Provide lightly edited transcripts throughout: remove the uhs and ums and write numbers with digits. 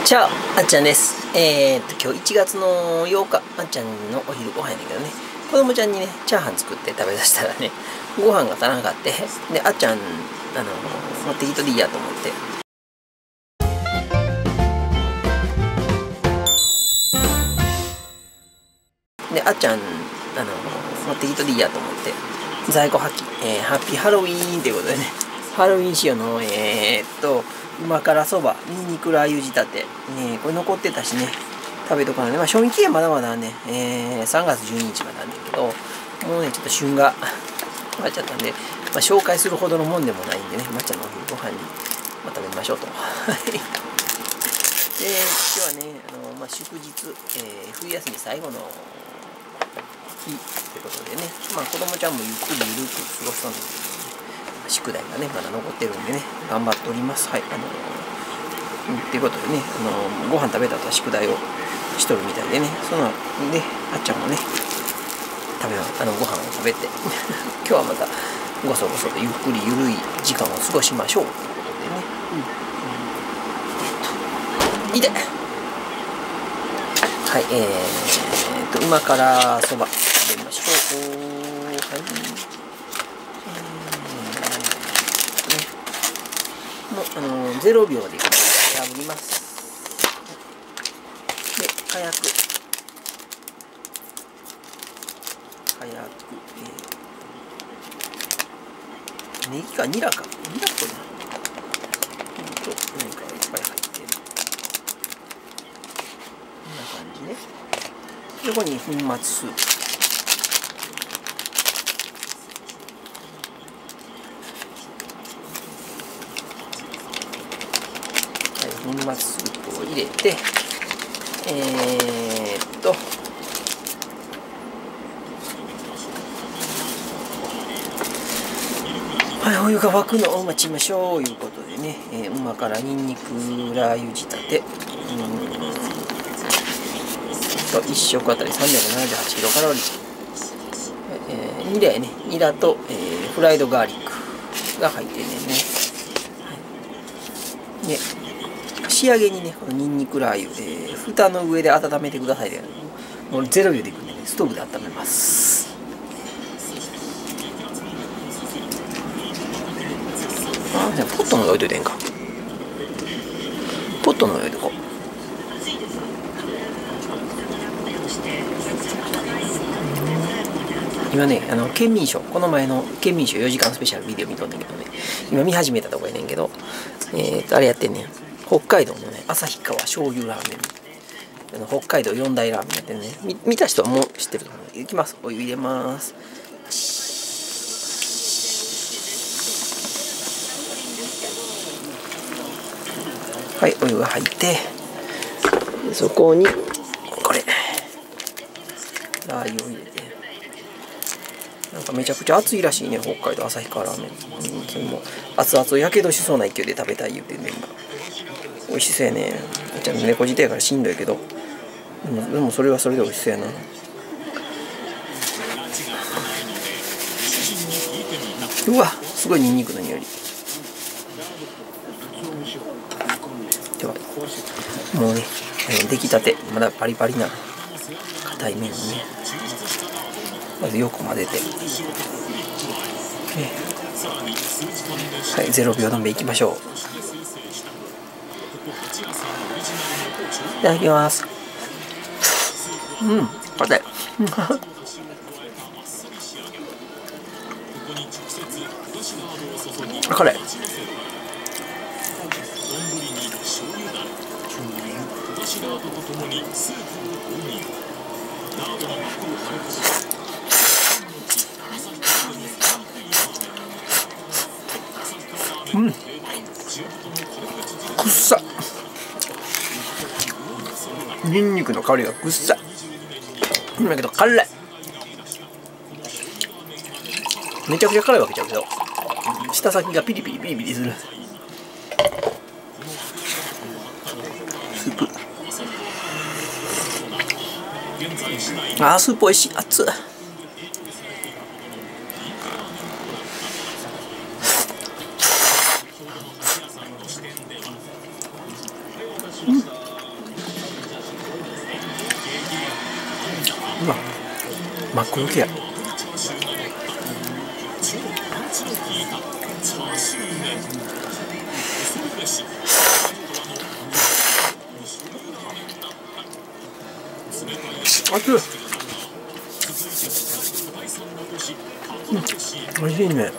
チャオ、あっちゃんです。今日1月の8日、あっちゃんのお昼ご飯やねんけどね、子供ちゃんにね、チャーハン作って食べさせたらね、ご飯が足らなかって、で、あっちゃん、持ってきとでいいやと思って。で、あっちゃん、持ってきとでいいやと思って、在庫破棄、ハッピーハロウィーンということでね、ハロウィン仕様の、旨辛そば、ニンニクラー油仕立て、これ残ってたしね、食べとかないね。まあ、賞味期限まだまだね、3月12日まであんねんけど、もうね、ちょっと旬が終わっちゃったんで、まあ、紹介するほどのもんでもないんでね、まっちゃんのお昼ご飯に、まあ、食べましょうと。で、今日はね、祝日、冬休み最後の日ということでね、まあ、子供ちゃんもゆっくりゆるく過ごすんですけど、宿題がね、まだ残ってるんでね、頑張っております。はい。ということでね、ご飯食べた後は宿題をしとるみたいでね、そので、あっちゃんもね、ご飯を食べて、今日はまたごそごそとゆっくりゆるい時間を過ごしましょうということでね。いてはい、旨辛そば食べましょう。はい。もう0秒で破ります。で、火薬、ネギかニラか、ニラっぽいな。何かがいっぱい入ってる。こんな感じね。で、ここに粉末スープ。粉末スープを入れて、はい、お湯が沸くのを待ちましょうということでね、旨辛ニンニクラー油仕立て、1食あたり378キロカロリー、ニラやね、ニラと、フライドガーリックが入ってんねんね。はい、で仕上げにね、このニンニクラー油、蓋の上で温めてくださいで、もう0秒でいくんでね、ストーブで温めます。あ、じゃあポットの上置いといてんか。ポットの上置いとこう。今ね、県民賞、この前の県民賞4時間スペシャルビデオ見とんだけどね、今見始めたとこやねんけど、あれやってんねん。北海道のね、旭川醤油ラーメン。北海道4大ラーメンやってね。見た人はもう知ってると思う。いきます。お湯入れます。はい、お湯が入って、そこに、これ、ラー油を入れて。なんかめちゃくちゃ熱いらしいね、北海道旭川ラーメン。それも熱々をやけどしそうな勢いで食べたい言うてんね、今。美味しそうやね。ちゃんと猫自体からしんどいけど、でもそれはそれで美味しそうやな。うわ、すごいニンニクの匂い。では、もうね、出来たて、まだパリパリな硬い麺をね、まずよく混ぜて、はい、0秒止めいきましょう。いただきます。硬い。辛い。くっさ。ニンニクの香りがくっさ。だけど辛い。めちゃくちゃ辛いわけちゃうけど、舌先がピリピリピリピリする。スープ。スープおいしい。熱っ。 真っ黒系や。熱い。おいしいね。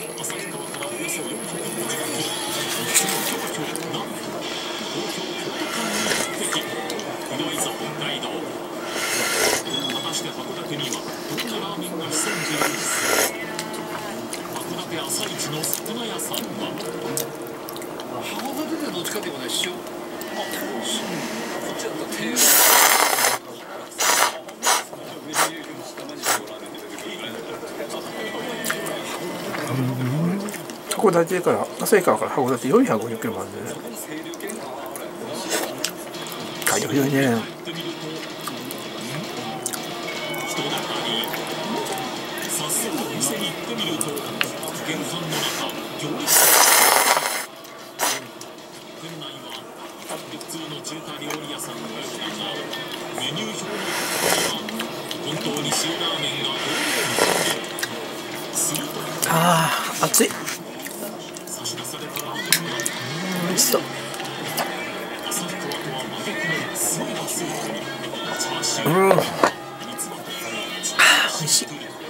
函館から旭川から函館450キロもあるんでね。海洋広いね。ああ、熱い。美味しそう。美味しい。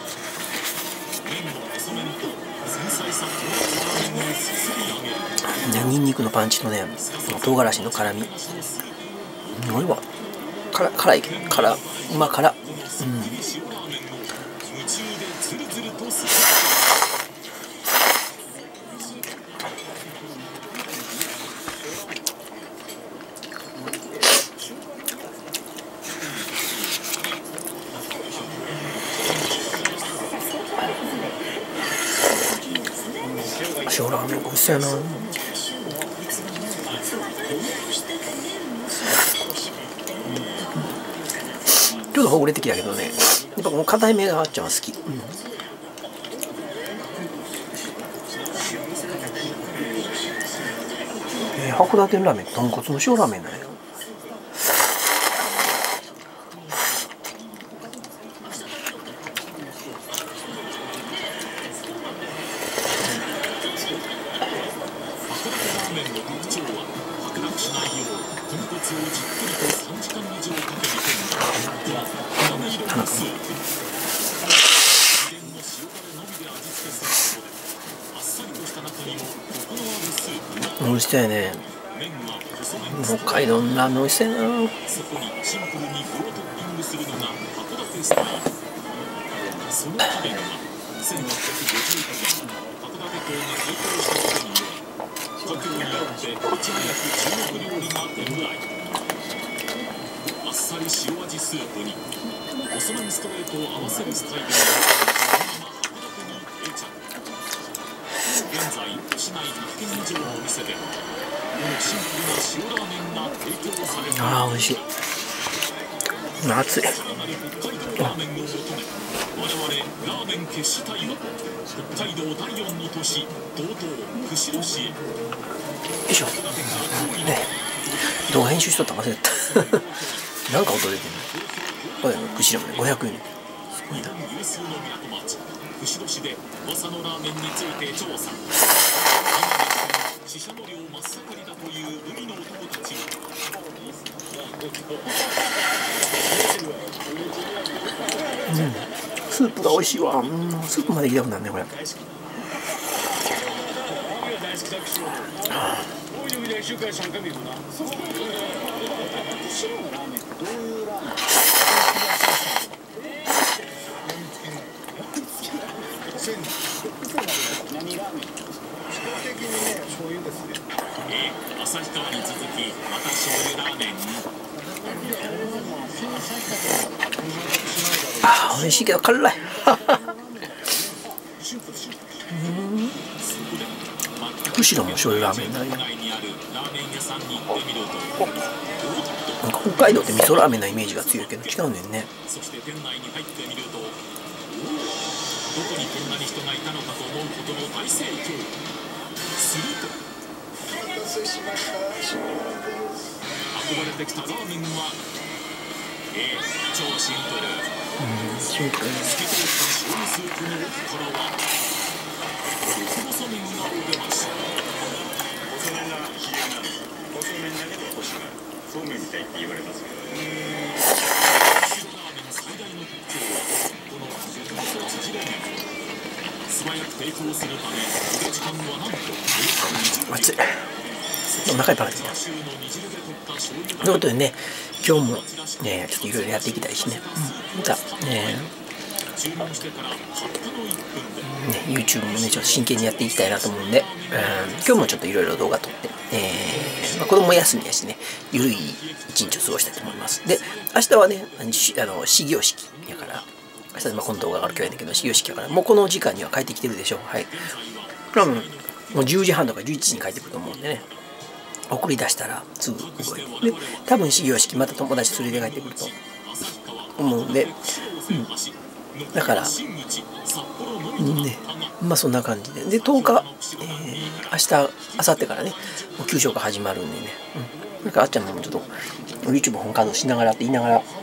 ニンニクのパンチとね、唐辛子の辛み。すごいわ。辛いけど、うま辛。塩ラーメン美味しそうやな。ちょっとほぐれてきたけどね、やっぱこの硬いめがあっちゃんは好き。函館のラーメン、豚骨の塩ラーメンなんや。美味しそうやね。北海道のラーメン美味しそうやな。 あっさり塩味スープに細麺ストレートを合わせるスタイルで現在市内100軒以上のお店でこのシンプルな塩ラーメンが提供されている。 ああ、美味しい。熱い。 さらなる北海道ラーメンを求め、我々ラーメン決死隊は北海道第4の都市道東釧路市へ。よいしょ。ね、動画編集しとったの忘れた。なんか音出てる。これ釧路まで500円。すごいな。 有数の港町釧路市で噂のラーメンについて調査。死者の量真っ盛りだという海の男たち。 スープが美味しいわ。スープまで行きたくなるねこれ。 旭川に続きまた醤油ラーメンに。 あー美味しいけど辛い。釧路も醤油ラーメンなんや。なんか北海道って味噌ラーメンなイメージが強いけど違うねんね。 そして店内に入ってみると、どこにこんなに人がいたのかと思うほどの大盛況。すると運ばれてきたラーメンは超シンプル。 シンプルに透き通った醤油スープの奥からは極細麺がお出まし。 細麺が主流なんです。細麺だけどコシがある。そうめんみたいって言われますけど。 釧路ラーメン最大の特徴はこの極細縮れ麺。素早く提供するため茹で時間はなんとおよそ20秒。 お腹いっぱいになってきた。ということでね、今日もねちょっといろいろやっていきたいしね、またYouTube もねちょっと真剣にやっていきたいなと思うんで、今日もちょっといろいろ動画撮って、子供休みやしね、ゆるい一日を過ごしたいと思います。で、明日はね始業式やから、明日この動画がある今日やねんけど、始業式やからもうこの時間には帰ってきてるでしょう。はい、多分もう10時半とか11時に帰ってくると思うんでね、送り出したらすぐ動いて、で多分始業式また友達連れて帰ってくると思うんで、だからね、まあそんな感じで、10日、明日明後日からねもう給食始まるんでね、なんかあっちゃんもちょっと YouTube 本稼働しながらって言いながら、ね、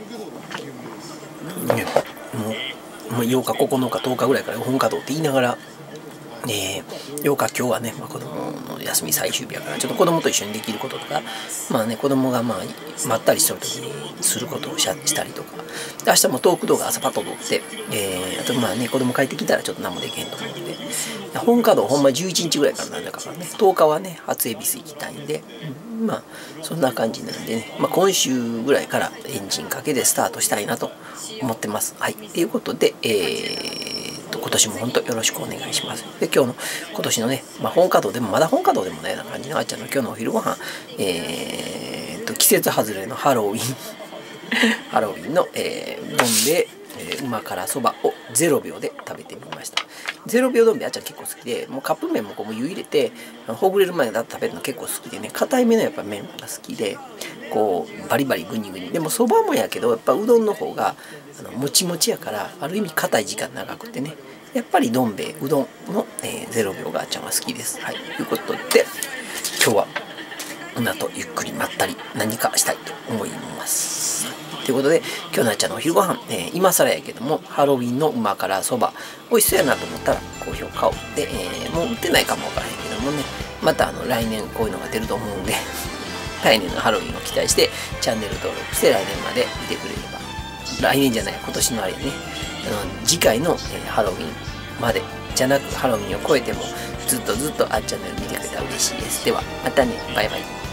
もう8日9日10日ぐらいから本稼働って言いながら、8日今日はね、子供の休み最終日やから、ちょっと子供と一緒にできることとか、子供がまったりしてる時にすることをしたりとか、で明日もトーク動画朝パッと撮って、あと子供帰ってきたらちょっと何もできへんと思うんで、本稼働ほんま11日ぐらいからなんだからね、10日はね初恵比寿行きたいんで、そんな感じなんでね、今週ぐらいからエンジンかけでスタートしたいなと思ってます。はい、ということで、今年も本当よろしくお願いします。で今年のね、本稼働でもまだ本稼働でもないような感じのあっちゃんの今日のお昼ご飯、季節外れのハロウィンハロウィンの、ボンベ旨辛そばを0秒で食べてみました。0秒どん兵衛あっちゃん結構好きで、もうカップ麺もこう湯入れてほぐれる前だと食べるの結構好きでね、硬いめのやっぱ麺が好きで、こうバリバリグニグニでもそばもやけどやっぱうどんの方がもちもちやから、ある意味硬い時間長くてね、やっぱりどん兵衛うどんの、0秒があっちゃんは好きです。はい、ということで今日はこの後ゆっくりまったり何かしたいと思います。ということで今日のあっちゃんのお昼ご飯、今更やけどもハロウィンの旨辛そば美味しそうやなと思ったら高評価をで、もう売ってないかもわからへんけどもね、また来年こういうのが出ると思うんで来年のハロウィンを期待してチャンネル登録して来年まで見てくれれば、来年じゃない今年のあれね、次回の、ハロウィンまでじゃなくハロウィンを超えてもずっとあっちゃんの見てくれたら嬉しいです。ではまたね、バイバイ。